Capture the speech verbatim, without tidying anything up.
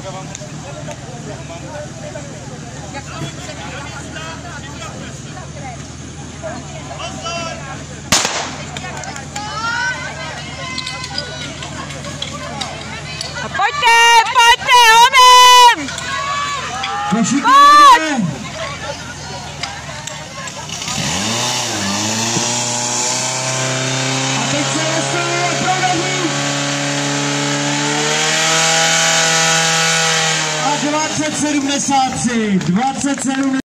A pojďte, pojďte, honem! Pojď! A teď se dostane provedí. A dvacet sedmdesát tři, dvacet sedm